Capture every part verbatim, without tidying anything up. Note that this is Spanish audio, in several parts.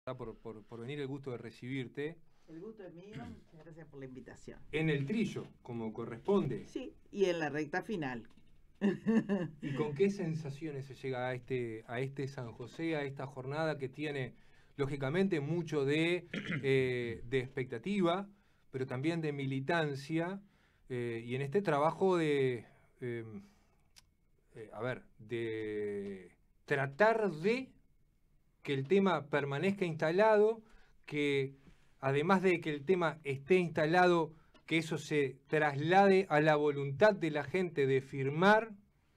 Por, por, por venir, el gusto de recibirte. El gusto es mío, muchas gracias por la invitación. En el trillo, como corresponde. Sí, y en la recta final. ¿Y con qué sensaciones se llega a este, a este San José, a esta jornada que tiene, lógicamente, mucho de, eh, de expectativa, pero también de militancia, eh, y en este trabajo de, eh, eh, a ver, de tratar de que el tema permanezca instalado, que además de que el tema esté instalado, que eso se traslade a la voluntad de la gente de firmar.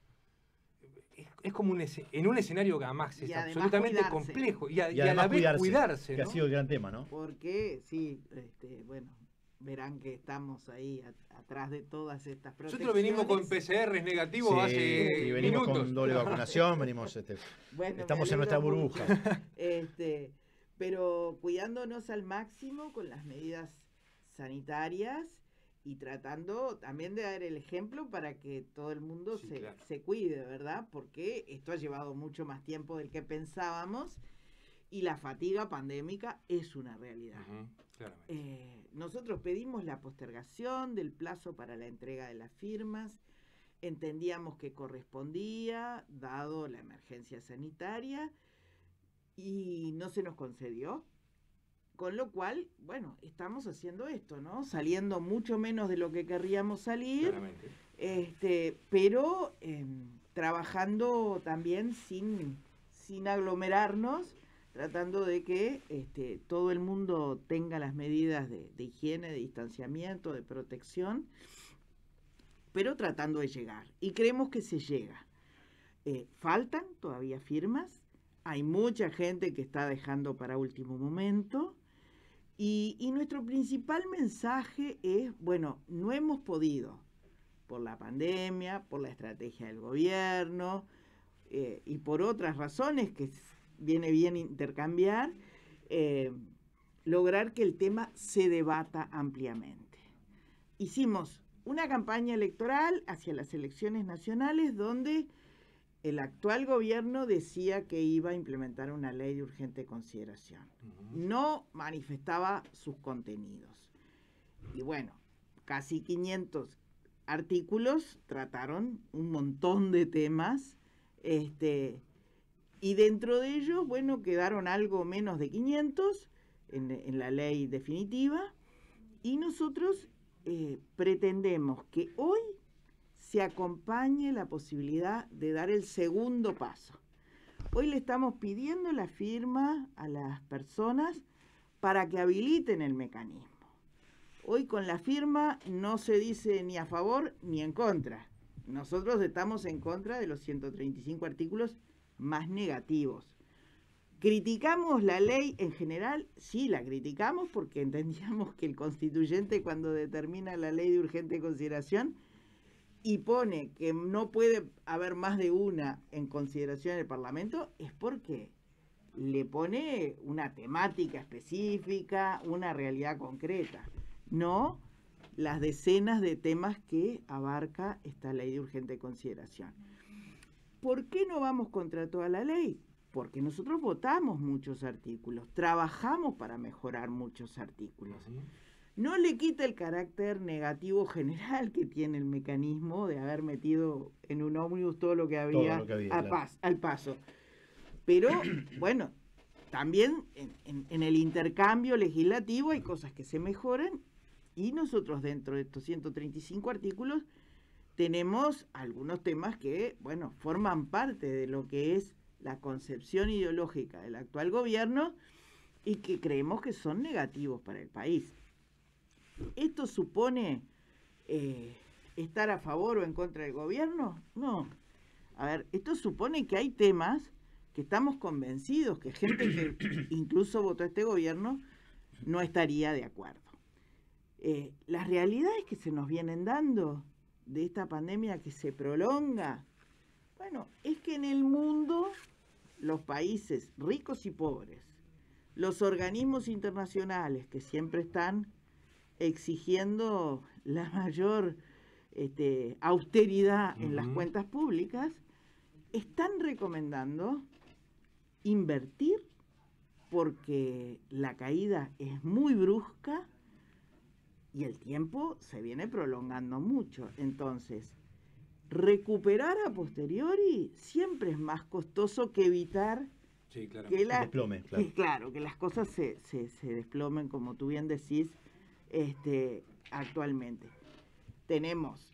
Es, es como un en un escenario que además es absolutamente cuidarse. complejo y a, y y a la vez cuidarse, cuidarse, que ¿no? ha sido el gran tema, ¿no? Porque sí, este, bueno, verán que estamos ahí a, atrás de todas estas protecciones. Nosotros venimos con P C Rs negativos sí, hace y venimos minutos. con doble vacunación, venimos, este, bueno, estamos en nuestra burbuja. Este, pero cuidándonos al máximo con las medidas sanitarias y tratando también de dar el ejemplo para que todo el mundo sí, se, claro. se cuide, ¿verdad? Porque esto ha llevado mucho más tiempo del que pensábamos y la fatiga pandémica es una realidad. Uh-huh, claramente. Eh, nosotros pedimos la postergación del plazo para la entrega de las firmas, entendíamos que correspondía, dado la emergencia sanitaria, y no se nos concedió. Con lo cual, bueno, estamos haciendo esto, ¿no? Saliendo mucho menos de lo que querríamos salir, este, pero eh, trabajando también sin, sin aglomerarnos, tratando de que este, todo el mundo tenga las medidas de, de higiene, de distanciamiento, de protección, pero tratando de llegar. Y creemos que se llega. Eh, faltan todavía firmas, hay mucha gente que está dejando para último momento. Y, y nuestro principal mensaje es, bueno, no hemos podido, por la pandemia, por la estrategia del gobierno eh, y por otras razones que viene bien intercambiar, eh, lograr que el tema se debata ampliamente. Hicimos una campaña electoral hacia las elecciones nacionales donde el actual gobierno decía que iba a implementar una ley de urgente consideración. Uh-huh. No manifestaba sus contenidos. Y bueno, casi quinientos artículos trataron un montón de temas. Este, y dentro de ellos, bueno, quedaron algo menos de quinientos en, en la ley definitiva. Y nosotros eh, pretendemos que hoy se acompañe la posibilidad de dar el segundo paso. Hoy le estamos pidiendo la firma a las personas para que habiliten el mecanismo. Hoy con la firma no se dice ni a favor ni en contra. Nosotros estamos en contra de los ciento treinta y cinco artículos más negativos. ¿Criticamos la ley en general? Sí, la criticamos porque entendíamos que el constituyente, cuando determina la ley de urgente consideración y pone que no puede haber más de una en consideración en el Parlamento, es porque le pone una temática específica, una realidad concreta, no las decenas de temas que abarca esta ley de urgente consideración. ¿Por qué no vamos contra toda la ley? Porque nosotros votamos muchos artículos, trabajamos para mejorar muchos artículos. Uh-huh. No le quita el carácter negativo general que tiene el mecanismo de haber metido en un ómnibus todo lo que había, lo que había al, claro. pas, al paso. Pero, bueno, también en, en, en el intercambio legislativo hay cosas que se mejoran y nosotros dentro de estos ciento treinta y cinco artículos tenemos algunos temas que, bueno, forman parte de lo que es la concepción ideológica del actual gobierno y que creemos que son negativos para el país. ¿Esto supone eh, estar a favor o en contra del gobierno? No. A ver, esto supone que hay temas que estamos convencidos que gente que incluso votó a este gobierno no estaría de acuerdo. Eh, las realidades que se nos vienen dando de esta pandemia que se prolonga, bueno, es que en el mundo los países ricos y pobres, los organismos internacionales que siempre están exigiendo la mayor este, austeridad uh-huh. en las cuentas públicas, están recomendando invertir porque la caída es muy brusca y el tiempo se viene prolongando mucho. Entonces, recuperar a posteriori siempre es más costoso que evitar Sí, claro. que, la, Desplome, claro. que, claro, que las cosas se, se, se desplomen, como tú bien decís, este, actualmente. Tenemos,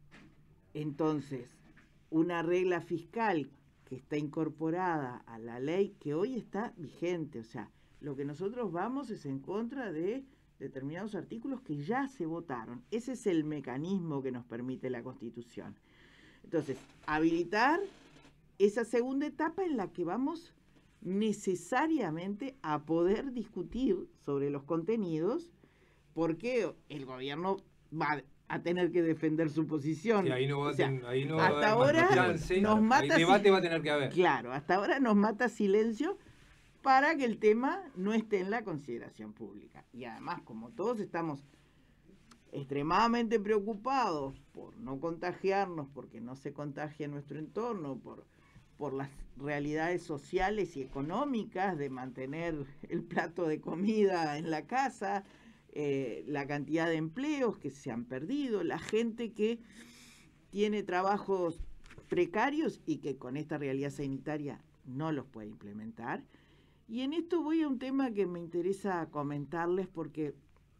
entonces, una regla fiscal que está incorporada a la ley que hoy está vigente. O sea, lo que nosotros vamos es en contra de determinados artículos que ya se votaron. Ese es el mecanismo que nos permite la Constitución. Entonces, habilitar esa segunda etapa en la que vamos necesariamente a poder discutir sobre los contenidos, porque el gobierno va a tener que defender su posición. Sí, ahí no va, o sea, ten, ahí no hasta va a ahora haber chance, nos mata el debate si... va a tener que haber. Claro, hasta ahora nos mata silencio para que el tema no esté en la consideración pública. Y además, como todos estamos extremadamente preocupados por no contagiarnos, porque no se contagie nuestro entorno, por, por las realidades sociales y económicas de mantener el plato de comida en la casa, eh, la cantidad de empleos que se han perdido, la gente que tiene trabajos precarios y que con esta realidad sanitaria no los puede implementar. Y en esto voy a un tema que me interesa comentarles porque,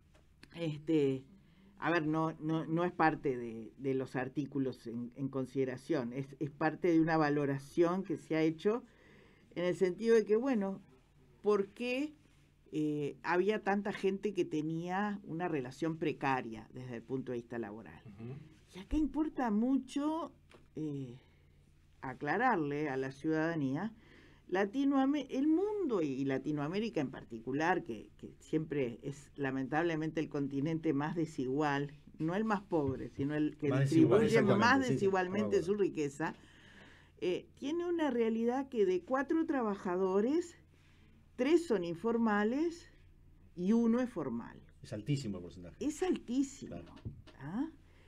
este, a ver, no, no, no es parte de, de los artículos en, en consideración, es, es parte de una valoración que se ha hecho en el sentido de que, bueno, ¿por qué eh, había tanta gente que tenía una relación precaria desde el punto de vista laboral? Uh-huh. Y acá importa mucho eh, aclararle a la ciudadanía, Latinoamérica, el mundo y Latinoamérica en particular, que, que siempre es lamentablemente el continente más desigual, no el más pobre, sino el que más distribuye desigual, más desigualmente sí, sí. su riqueza, eh, tiene una realidad que de cuatro trabajadores, tres son informales y uno es formal. Es altísimo el porcentaje. Es altísimo. Claro. ¿Ah?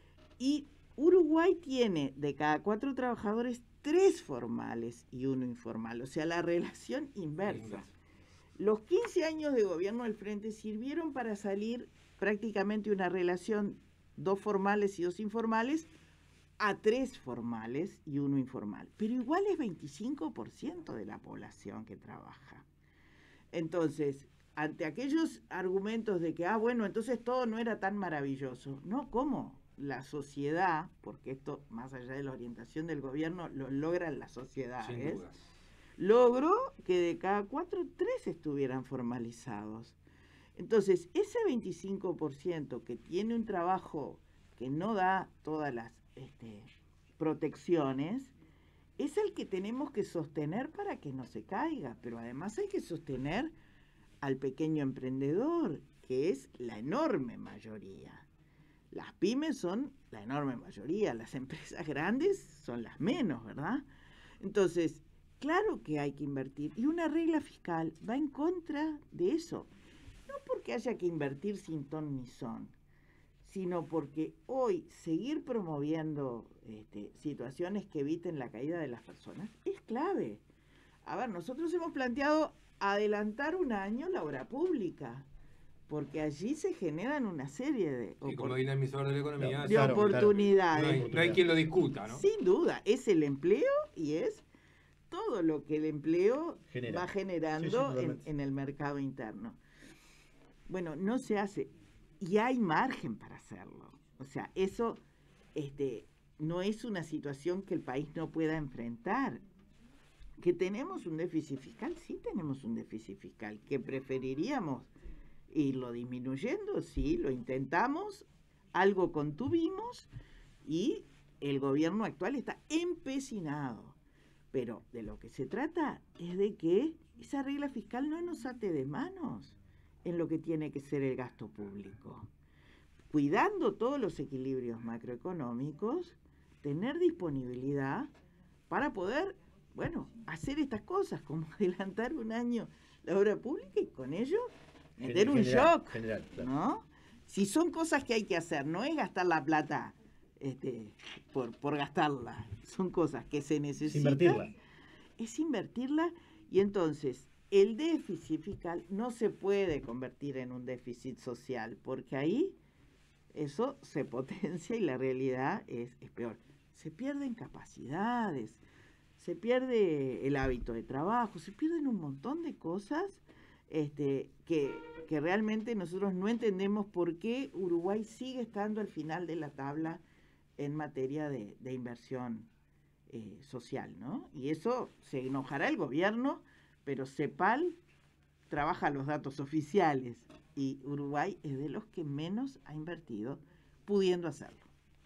Y Uruguay tiene de cada cuatro trabajadores tres formales y uno informal, o sea, la relación inversa. Los quince años de gobierno del Frente sirvieron para salir prácticamente una relación dos formales y dos informales a tres formales y uno informal, pero igual es veinticinco por ciento de la población que trabaja. Entonces, ante aquellos argumentos de que, ah, bueno, entonces todo no era tan maravilloso, no, ¿cómo? La sociedad, porque esto, más allá de la orientación del gobierno, lo logran las sociedades, logró que de cada cuatro, tres estuvieran formalizados. Entonces, ese veinticinco por ciento que tiene un trabajo que no da todas las este, protecciones, es el que tenemos que sostener para que no se caiga, pero además hay que sostener al pequeño emprendedor, que es la enorme mayoría. Las pymes son la enorme mayoría, las empresas grandes son las menos, ¿verdad? Entonces, claro que hay que invertir. Y una regla fiscal va en contra de eso. No porque haya que invertir sin ton ni son, sino porque hoy seguir promoviendo este, situaciones que eviten la caída de las personas es clave. A ver, nosotros hemos planteado adelantar un año la obra pública, porque allí se generan una serie de, y como dinamizador de la economía, de claro, oportunidades. Claro. No, hay, no hay quien lo discuta, ¿no? Sin duda, es el empleo y es todo lo que el empleo Genera. va generando sí, sí, en, en el mercado interno. Bueno, no se hace, y hay margen para hacerlo. O sea, eso este, no es una situación que el país no pueda enfrentar. Que tenemos un déficit fiscal, sí tenemos un déficit fiscal, que preferiríamos irlo disminuyendo, sí, lo intentamos, algo contuvimos y el gobierno actual está empecinado. Pero de lo que se trata es de que esa regla fiscal no nos ate de manos en lo que tiene que ser el gasto público. Cuidando todos los equilibrios macroeconómicos, tener disponibilidad para poder, bueno, hacer estas cosas, como adelantar un año la obra pública y con ello meter un general, shock, general, claro. ¿no? Si son cosas que hay que hacer, no es gastar la plata este, por, por gastarla, son cosas que se necesitan. Es invertirla. Es invertirla y entonces el déficit fiscal no se puede convertir en un déficit social, porque ahí eso se potencia y la realidad es, es peor. Se pierden capacidades, se pierde el hábito de trabajo, se pierden un montón de cosas este, que, que realmente nosotros no entendemos por qué Uruguay sigue estando al final de la tabla en materia de, de inversión eh, social, ¿no? Y eso se enojará el gobierno, pero CEPAL trabaja los datos oficiales y Uruguay es de los que menos ha invertido, pudiendo hacerlo.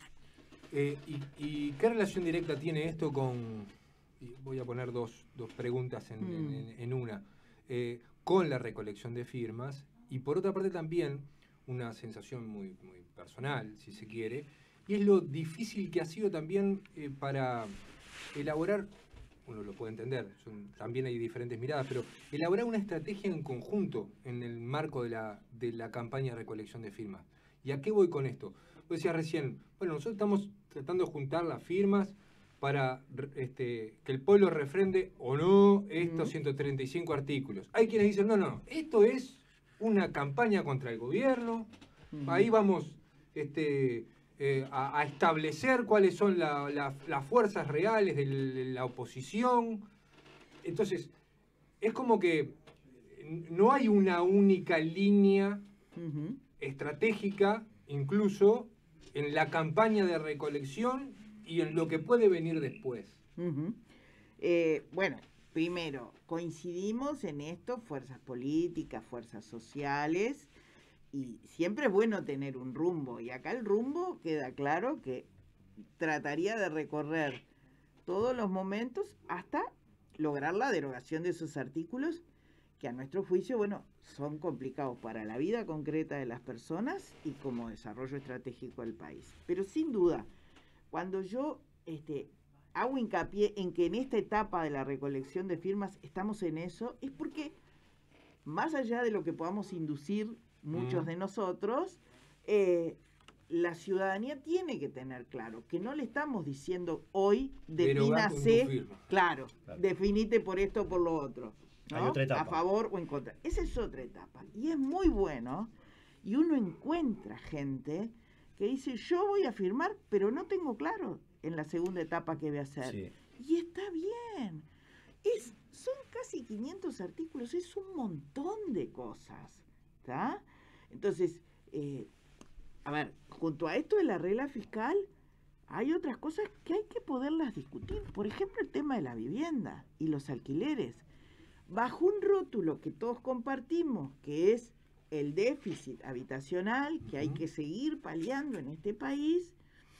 Eh, y, ¿Y qué relación directa tiene esto con, y voy a poner dos, dos preguntas en, mm. en, en una, eh, con la recolección de firmas, y por otra parte también una sensación muy, muy personal, si se quiere, y es lo difícil que ha sido también eh, para elaborar, uno lo puede entender, son, también hay diferentes miradas, pero elaborar una estrategia en conjunto en el marco de la, de la campaña de recolección de firmas. ¿Y a qué voy con esto? Vos decías recién, bueno, nosotros estamos tratando de juntar las firmas para este, que el pueblo refrende o no estos uh-huh. ciento treinta y cinco artículos. Hay quienes dicen, no, no, esto es una campaña contra el gobierno, uh-huh. ahí vamos este, eh, a, a establecer cuáles son la, la, las fuerzas reales de la oposición. Entonces, es como que no hay una única línea uh-huh. estratégica, incluso en la campaña de recolección y en lo que puede venir después. Uh-huh. Eh, bueno, primero, coincidimos en esto, fuerzas políticas, fuerzas sociales, y siempre es bueno tener un rumbo, y acá el rumbo queda claro que trataría de recorrer todos los momentos hasta lograr la derogación de esos artículos que a nuestro juicio, bueno, son complicados para la vida concreta de las personas y como desarrollo estratégico del país. Pero sin duda, cuando yo este, hago hincapié en que en esta etapa de la recolección de firmas estamos en eso, es porque más allá de lo que podamos inducir muchos mm. de nosotros, eh, la ciudadanía tiene que tener claro que no le estamos diciendo hoy defínase, claro, claro, definite por esto o por lo otro, ¿no? Hay otra etapa. A favor o en contra. Esa es otra etapa. Y es muy bueno, y uno encuentra gente que dice, yo voy a firmar, pero no tengo claro en la segunda etapa qué voy a hacer. Sí. Y está bien. Es, son casi quinientos artículos, es un montón de cosas, ¿está? Entonces, eh, a ver, junto a esto de la regla fiscal, hay otras cosas que hay que poderlas discutir. Por ejemplo, el tema de la vivienda y los alquileres. Bajo un rótulo que todos compartimos, que es el déficit habitacional, que hay que seguir paliando en este país,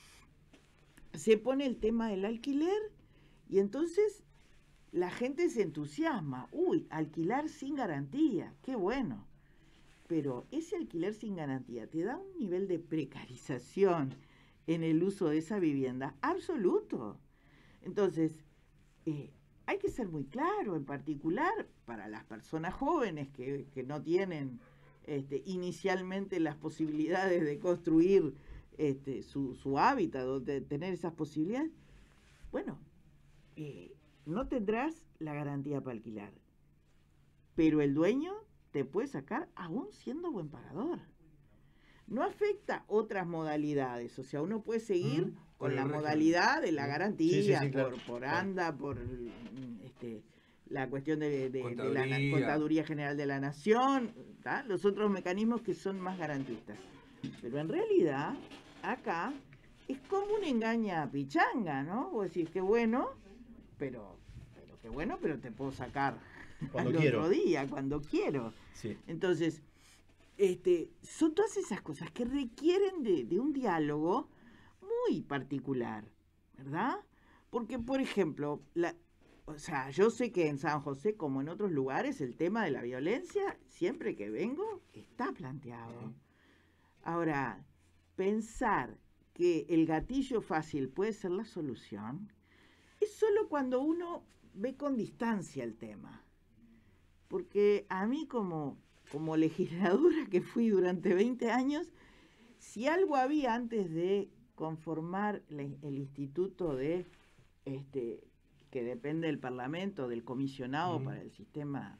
se pone el tema del alquiler y entonces la gente se entusiasma. Uy, alquilar sin garantía, qué bueno. Pero ese alquiler sin garantía te da un nivel de precarización en el uso de esa vivienda absoluto. Entonces, eh, hay que ser muy claro, en particular para las personas jóvenes que, que no tienen este, inicialmente las posibilidades de construir este, su, su hábitat, o de tener esas posibilidades. Bueno, eh, no tendrás la garantía para alquilar, pero el dueño te puede sacar aún siendo buen pagador. No afecta otras modalidades, o sea, uno puede seguir mm, con la modalidad de la garantía, sí, sí, sí, claro, por, por claro. ANDA, por este, la cuestión de, de, de la Contaduría General de la Nación, ¿tá? Los otros mecanismos que son más garantistas. Pero en realidad, acá es como una engaña pichanga, ¿no? Vos decís, qué bueno, pero, pero qué bueno, pero te puedo sacar cuando al quiero. Otro día, cuando quiero. Sí. Entonces, este, son todas esas cosas que requieren de, de un diálogo muy particular, ¿verdad? Porque, por ejemplo, la, o sea, yo sé que en San José, como en otros lugares, el tema de la violencia, siempre que vengo, está planteado. Sí. Ahora, pensar que el gatillo fácil puede ser la solución, es solo cuando uno ve con distancia el tema. Porque a mí como, como legisladora que fui durante veinte años, si algo había antes de conformar le, el instituto de este que depende del Parlamento, del comisionado mm. para el sistema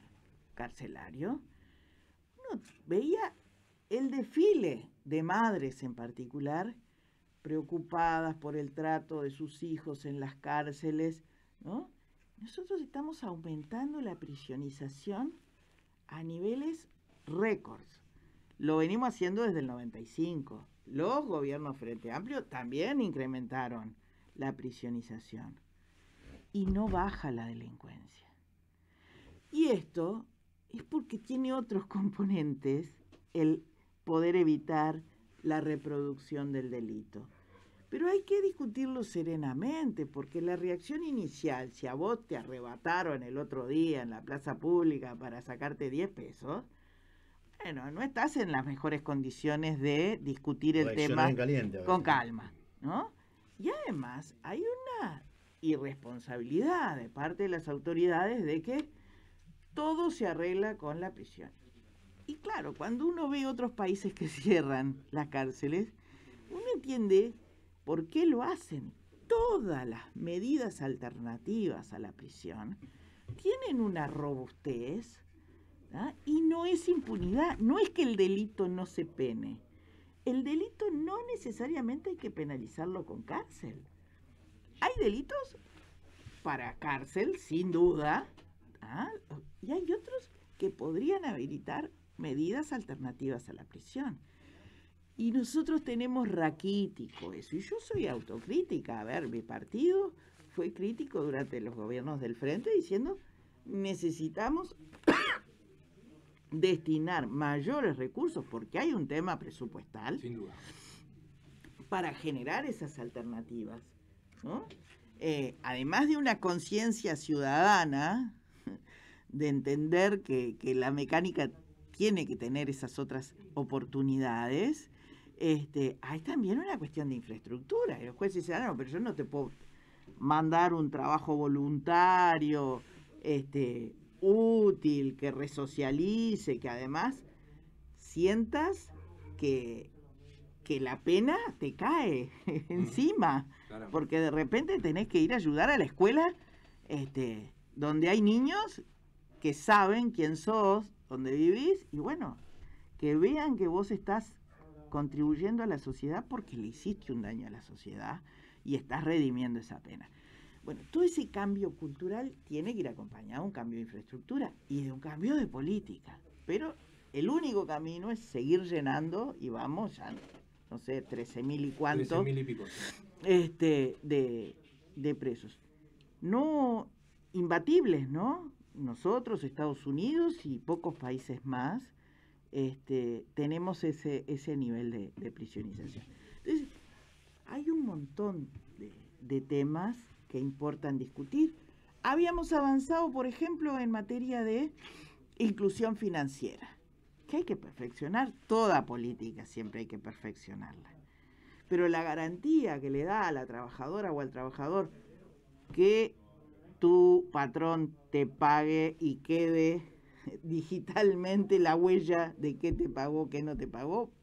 carcelario, uno veía el desfile de madres en particular, preocupadas por el trato de sus hijos en las cárceles, ¿no? Nosotros estamos aumentando la prisionización a niveles récords. Lo venimos haciendo desde el noventa y cinco. Los gobiernos Frente Amplio también incrementaron la prisionización. Y no baja la delincuencia. Y esto es porque tiene otros componentes el poder evitar la reproducción del delito. Pero hay que discutirlo serenamente, porque la reacción inicial, si a vos te arrebataron el otro día en la plaza pública para sacarte diez pesos, bueno, no estás en las mejores condiciones de discutir el tema en caliente, con calma, ¿no? Y además hay una irresponsabilidad de parte de las autoridades de que todo se arregla con la prisión. Y claro, cuando uno ve otros países que cierran las cárceles, uno entiende por qué lo hacen. Todas las medidas alternativas a la prisión tienen una robustez, ¿ah? Y no es impunidad, no es que el delito no se pene. El delito no necesariamente hay que penalizarlo con cárcel. Hay delitos para cárcel, sin duda, ¿ah? Y hay otros que podrían habilitar medidas alternativas a la prisión. Y nosotros tenemos raquítico eso. Y yo soy autocrítica. A ver, mi partido fue crítico durante los gobiernos del Frente diciendo necesitamos destinar mayores recursos, porque hay un tema presupuestal, sin duda, para generar esas alternativas, ¿no? Eh, además de una conciencia ciudadana de entender que, que la mecánica tiene que tener esas otras oportunidades, este, hay también una cuestión de infraestructura. Y los jueces dicen, ah, no, pero yo no te puedo mandar un trabajo voluntario, este, útil, que resocialice, que además sientas que, que la pena te cae encima, claro, porque de repente tenés que ir a ayudar a la escuela, este, donde hay niños que saben quién sos, dónde vivís, y bueno, que vean que vos estás contribuyendo a la sociedad porque le hiciste un daño a la sociedad y estás redimiendo esa pena. Bueno, todo ese cambio cultural tiene que ir acompañado de un cambio de infraestructura y de un cambio de política. Pero el único camino es seguir llenando, y vamos ya, no sé, trece mil y cuánto, trece mil y pico, este, de, de presos. No imbatibles, ¿no? Nosotros, Estados Unidos y pocos países más, este, tenemos ese, ese nivel de, de prisionización. Entonces, hay un montón de, de temas que importan discutir. Habíamos avanzado, por ejemplo, en materia de inclusión financiera, que hay que perfeccionar. Toda política siempre hay que perfeccionarla. Pero la garantía que le da a la trabajadora o al trabajador que tu patrón te pague y quede digitalmente la huella de qué te pagó, qué no te pagó,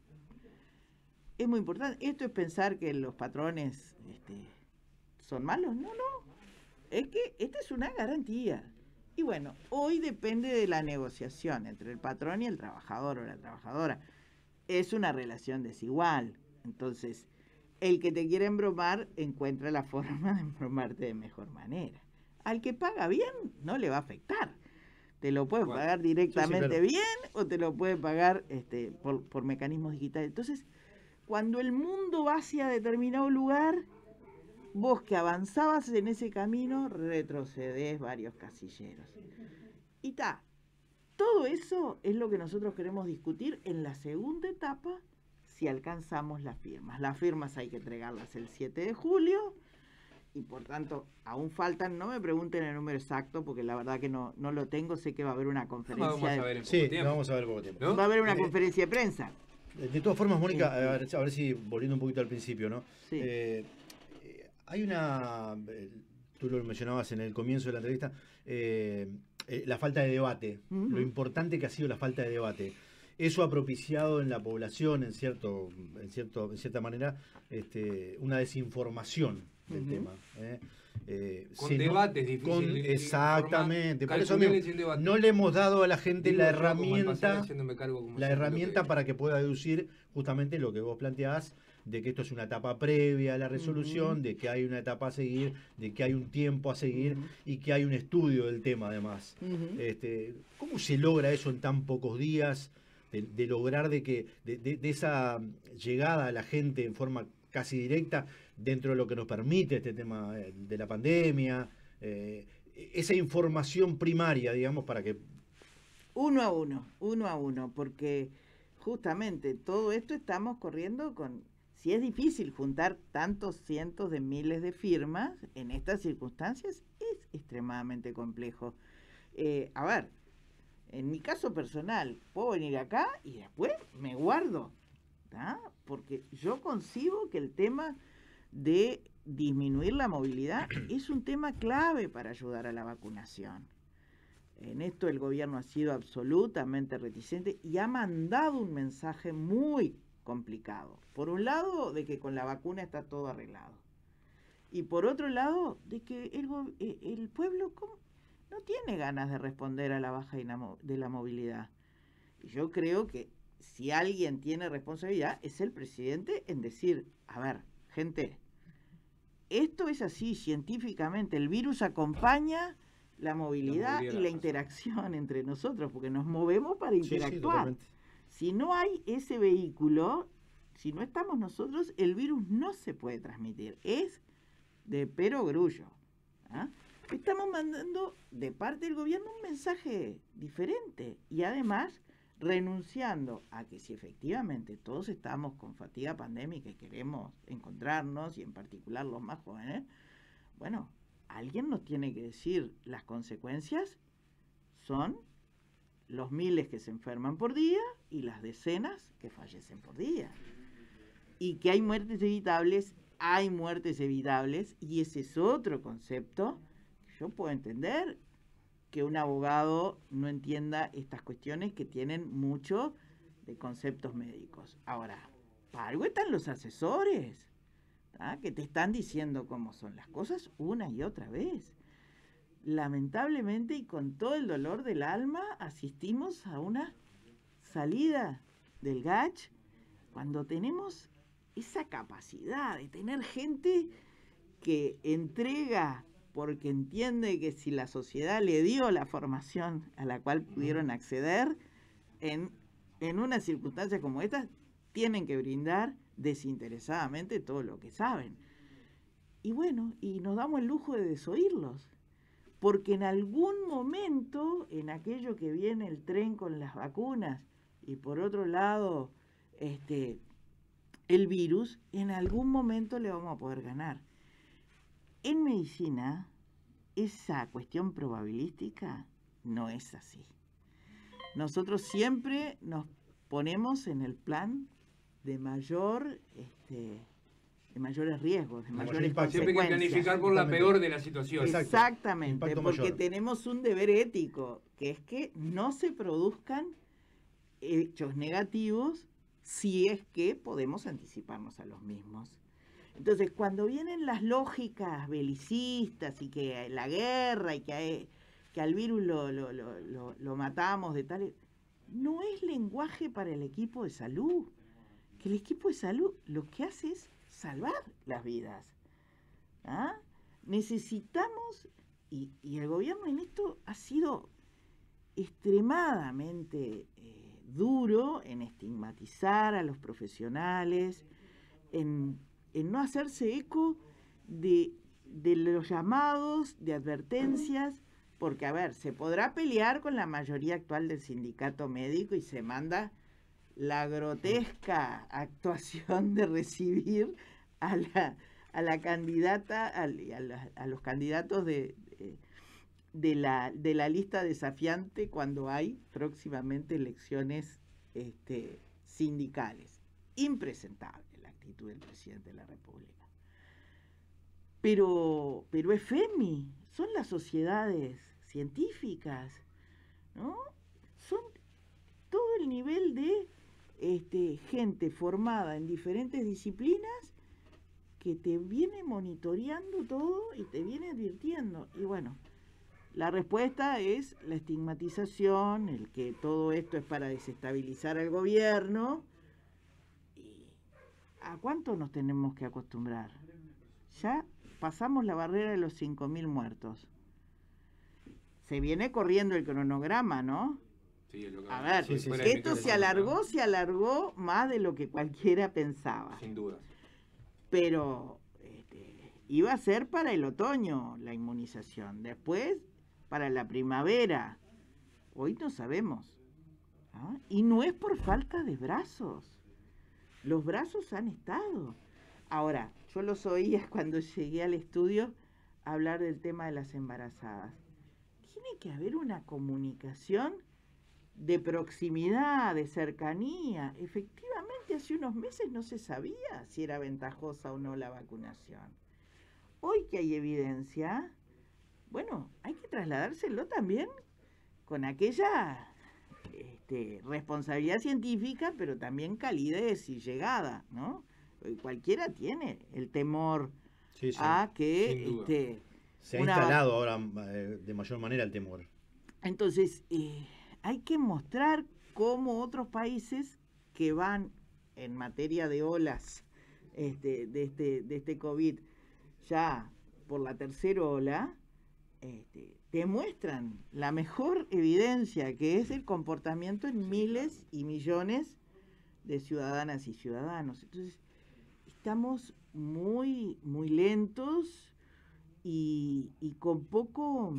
es muy importante. Esto es pensar que los patrones este, son malos. No, no. Es que esta es una garantía. Y bueno, hoy depende de la negociación entre el patrón y el trabajador o la trabajadora. Es una relación desigual. Entonces, el que te quiere embromar encuentra la forma de embromarte de mejor manera. Al que paga bien no le va a afectar. Te lo puede Bueno, pagar directamente sí, sí, claro. bien o te lo puede pagar este, por, por mecanismos digitales. Entonces, cuando el mundo va hacia determinado lugar, vos que avanzabas en ese camino, retrocedés varios casilleros. Y ta, todo eso es lo que nosotros queremos discutir en la segunda etapa, si alcanzamos las firmas. Las firmas hay que entregarlas el siete de julio, y por tanto, aún faltan, no me pregunten el número exacto, porque la verdad que no, no lo tengo, sé que va a haber una conferencia. Vamos a ver en poco Sí, tiempo. lo vamos a ver poco tiempo. ¿No? Va a haber una Eh, conferencia de prensa. De todas formas, Mónica, Sí, sí. a ver, a ver si volviendo un poquito al principio, ¿no? Sí. Eh, eh, hay una, eh, tú lo mencionabas en el comienzo de la entrevista, eh, eh, la falta de debate, Ujú. lo importante que ha sido la falta de debate. Eso ha propiciado en la población, en cierto, en cierto, en cierta manera, este, una desinformación del Ujú. tema. ¿eh? Eh, con si debates no, difíciles. con, de exactamente. informar, Por eso mismo, sin debate. no le hemos dado a la gente Digo la yo, como al pasar, herramienta, haciéndome cargo, como la siempre, lo herramienta que- para que pueda deducir justamente lo que vos planteás, de que esto es una etapa previa a la resolución, Ujú. de que hay una etapa a seguir, de que hay un tiempo a seguir Ujú. y que hay un estudio del tema además. Ujú. Este, ¿cómo se logra eso en tan pocos días? De, de lograr de que de, de- de esa llegada a la gente en forma casi directa dentro de lo que nos permite este tema eh, de la pandemia, eh, esa información primaria, digamos, para que... Uno a uno, uno a uno, porque justamente todo esto estamos corriendo con... Si es difícil juntar tantos cientos de miles de firmas, en estas circunstancias es extremadamente complejo. Eh, a ver, en mi caso personal, puedo venir acá y después me guardo, ¿tá? Porque yo concibo que el tema de disminuir la movilidad es un tema clave para ayudar a la vacunación. En esto el gobierno ha sido absolutamente reticente y ha mandado un mensaje muy complicado. Por un lado, de que con la vacuna está todo arreglado. Y por otro lado, de que el, el pueblo no tiene ganas de responder a la baja de la movilidad. Y yo creo que si alguien tiene responsabilidad es el presidente en decir, a ver, gente, esto es así científicamente, el virus acompaña la movilidad, la movilidad y la interacción entre nosotros, porque nos movemos para interactuar. Sí, sí, si no hay ese vehículo, si no estamos nosotros, el virus no se puede transmitir. Es de perogrullo. ¿Ah? Estamos mandando de parte del gobierno un mensaje diferente y además renunciando a que si efectivamente todos estamos con fatiga pandémica y queremos encontrarnos, y en particular los más jóvenes, bueno, alguien nos tiene que decir las consecuencias son los miles que se enferman por día y las decenas que fallecen por día. Y que hay muertes evitables, hay muertes evitables, y ese es otro concepto que yo puedo entender que un abogado no entienda estas cuestiones que tienen mucho de conceptos médicos. Ahora, para algo están los asesores, ¿tá? Que te están diciendo cómo son las cosas una y otra vez. Lamentablemente y con todo el dolor del alma asistimos a una salida del G A C H cuando tenemos esa capacidad de tener gente que entrega porque entiende que si la sociedad le dio la formación a la cual pudieron acceder, en, en una circunstancia como esta, tienen que brindar desinteresadamente todo lo que saben. Y bueno, y nos damos el lujo de desoírlos, porque en algún momento, en aquello que viene el tren con las vacunas, y por otro lado, este, el virus, en algún momento le vamos a poder ganar. En medicina, esa cuestión probabilística no es así. Nosotros siempre nos ponemos en el plan de mayor, este, de mayores riesgos, de mayores consecuencias. Siempre hay que planificar por la peor de la situación. Exactamente, porque mayor. Tenemos un deber ético, que es que no se produzcan hechos negativos si es que podemos anticiparnos a los mismos. Entonces, cuando vienen las lógicas belicistas y que la guerra y que, que al virus lo, lo, lo, lo, lo matamos de tal... No es lenguaje para el equipo de salud. Que el equipo de salud lo que hace es salvar las vidas. ¿Ah? Necesitamos, y, y el gobierno en esto ha sido extremadamente eh, duro en estigmatizar a los profesionales, en... en no hacerse eco de, de los llamados, de advertencias, porque, a ver, se podrá pelear con la mayoría actual del sindicato médico y se manda la grotesca actuación de recibir a la, a la candidata, a, a, la, a los candidatos de, de, de, la, de la lista desafiante cuando hay próximamente elecciones este, sindicales. Impresentable del presidente de la República. Pero, pero es FEMI, son las sociedades científicas, ¿no? Son todo el nivel de este, gente formada en diferentes disciplinas que te viene monitoreando todo y te viene advirtiendo. Y bueno, la respuesta es la estigmatización, el que todo esto es para desestabilizar al gobierno. ¿Y a cuánto nos tenemos que acostumbrar? Ya pasamos la barrera de los cinco mil muertos. Se viene corriendo el cronograma, ¿no? Sí, es lo que A ver, sí, sí, que sí. esto se alargó, se alargó más de lo que cualquiera pensaba. Sin duda. Pero este, iba a ser para el otoño la inmunización, después para la primavera. Hoy no sabemos. ¿Ah? Y no es por falta de brazos. Los brazos han estado. Ahora, yo los oía cuando llegué al estudio hablar del tema de las embarazadas. Tiene que haber una comunicación de proximidad, de cercanía. Efectivamente, hace unos meses no se sabía si era ventajosa o no la vacunación. Hoy que hay evidencia, bueno, hay que trasladárselo también con aquella este, responsabilidad científica, pero también calidez y llegada, ¿no? Cualquiera tiene el temor Sí, sí. a que Sin duda. este, Se ha una- instalado ahora eh, de mayor manera el temor. Entonces, eh, hay que mostrar cómo otros países que van en materia de olas este, de, este, de este COVID ya por la tercera ola, este, demuestran la mejor evidencia que es el comportamiento en miles y millones de ciudadanas y ciudadanos. Entonces, estamos muy, muy lentos y, y con poco...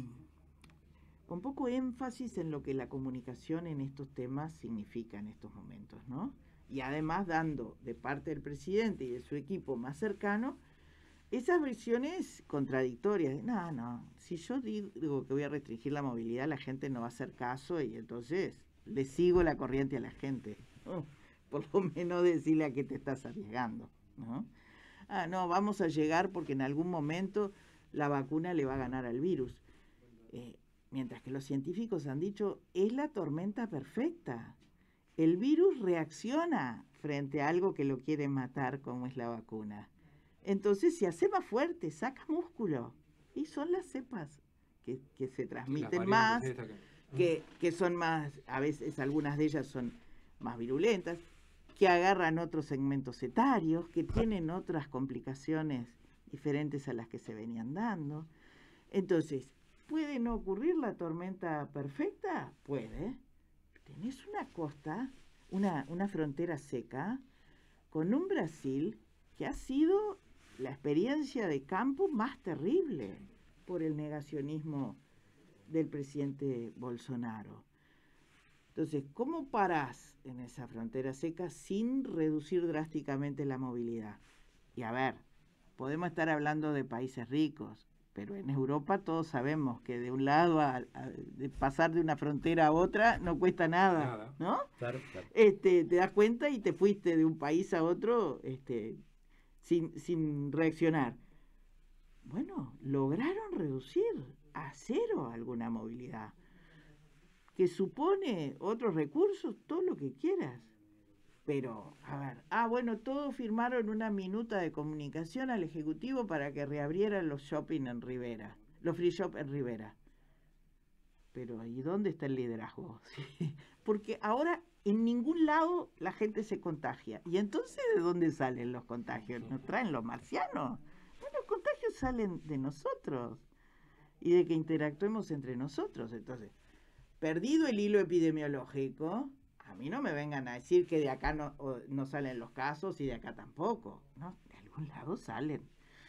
con poco énfasis en lo que la comunicación en estos temas significa en estos momentos, ¿no? Y además dando de parte del presidente y de su equipo más cercano esas versiones contradictorias. De, no, no, si yo digo que voy a restringir la movilidad, la gente no va a hacer caso y entonces le sigo la corriente a la gente, ¿no? Por lo menos decirle a qué te estás arriesgando, ¿no? Ah, no, vamos a llegar porque en algún momento la vacuna le va a ganar al virus. Eh, Mientras que los científicos han dicho, es la tormenta perfecta. El virus reacciona frente a algo que lo quiere matar, como es la vacuna. Entonces se hace más fuerte, saca músculo. Y son las cepas que, que se transmiten más, que, que son más, a veces algunas de ellas son más virulentas, que agarran otros segmentos etarios, que tienen otras complicaciones diferentes a las que se venían dando. Entonces, ¿puede no ocurrir la tormenta perfecta? Puede. Tenés una costa, una, una frontera seca, con un Brasil que ha sido la experiencia de campo más terrible por el negacionismo del presidente Bolsonaro. Entonces, ¿cómo parás en esa frontera seca sin reducir drásticamente la movilidad? Y a ver, podemos estar hablando de países ricos, pero en Europa todos sabemos que de un lado a, a de pasar de una frontera a otra no cuesta nada, Nada. ¿no? Claro, claro. Este, te das cuenta y te fuiste de un país a otro este, sin, sin reaccionar. Bueno, lograron reducir a cero alguna movilidad, que supone otros recursos, todo lo que quieras. Pero, a ver, ah, bueno, todos firmaron una minuta de comunicación al Ejecutivo para que reabrieran los shopping en Rivera, los free shop en Rivera. Pero, ¿y dónde está el liderazgo? Sí, porque ahora en ningún lado la gente se contagia. ¿Y entonces de dónde salen los contagios? ¿Nos traen los marcianos? Bueno, los contagios salen de nosotros y de que interactuemos entre nosotros. Entonces, perdido el hilo epidemiológico, a mí no me vengan a decir que de acá no, no salen los casos y de acá tampoco, ¿no? De algún lado salen.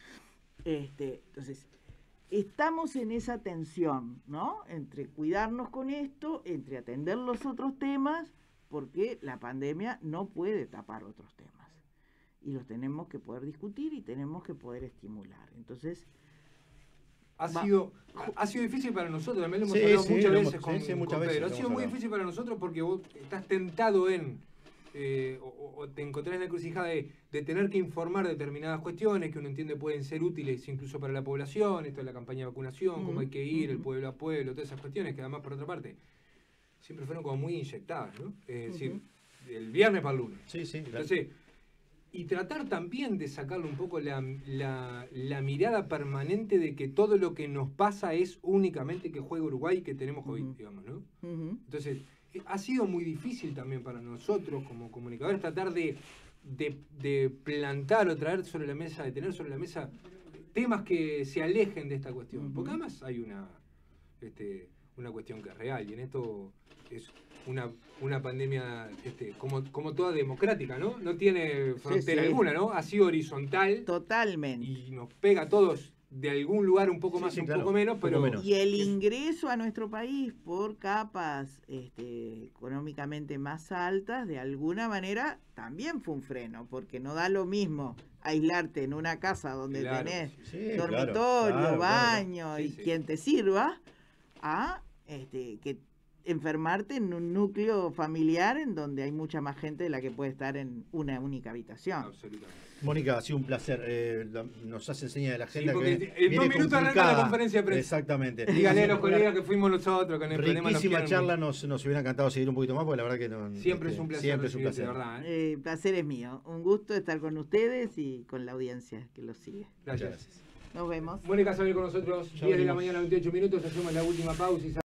Este, entonces, estamos en esa tensión, ¿no? Entre cuidarnos con esto, entre atender los otros temas, porque la pandemia no puede tapar otros temas. Y los tenemos que poder discutir y tenemos que poder estimular. Entonces, Ha Va. sido, ha, ha sido difícil para nosotros, también lo hemos Sí, hablado sí, muchas lo veces hemos- con, sí, sí, muchas con veces Pedro. Ha lo sido hemos muy hablado. difícil para nosotros porque vos estás tentado en, eh, o, o te encontrás en la encrucijada de, de tener que informar determinadas cuestiones que uno entiende pueden ser útiles incluso para la población, esto de la campaña de vacunación, cómo hay que ir, el Ujú. pueblo a pueblo, todas esas cuestiones que además por otra parte siempre fueron como muy inyectadas, ¿no? Es decir, del viernes para el lunes. Sí, sí, claro. Entonces, y tratar también de sacarle un poco la, la, la mirada permanente de que todo lo que nos pasa es únicamente que juega Uruguay y que tenemos COVID, uh-huh. digamos, ¿no? Uh-huh. Entonces, ha sido muy difícil también para nosotros como comunicadores tratar de, de, de plantar o traer sobre la mesa, de tener sobre la mesa temas que se alejen de esta cuestión. Uh-huh. Porque además hay una, este, una cuestión que es real y en esto es una, una pandemia este, como, como toda democrática, ¿no? No tiene frontera sí, sí. alguna, ¿no? Ha sido horizontal. Totalmente. Y nos pega a todos de algún lugar un poco más, sí, sí, un claro. poco menos, pero... Poco menos. Y el ingreso a nuestro país por capas este, económicamente más altas, de alguna manera, también fue un freno, porque no da lo mismo aislarte en una casa donde claro, tenés sí, dormitorio, claro, claro, baño claro. y sí, quien sí. te sirva, a este, que enfermarte en un núcleo familiar en donde hay mucha más gente de la que puede estar en una única habitación. Absolutamente. Mónica, ha sido un placer. Eh, la, nos hace seña de la agenda. Sí, que en dos minutos arranca la conferencia de prensa. Exactamente. Díganle a los colegas que fuimos nosotros con el problema. Riquísima charla, nos, nos hubiera encantado seguir un poquito más, porque la verdad que no. Siempre este, es un placer. Siempre es un placer. De verdad, ¿eh? Eh, placer es mío. Un gusto estar con ustedes y con la audiencia que los sigue. Gracias. Gracias. Nos vemos. Mónica Saber con nosotros, diez de la mañana, veintiocho minutos. Hacemos la última pausa y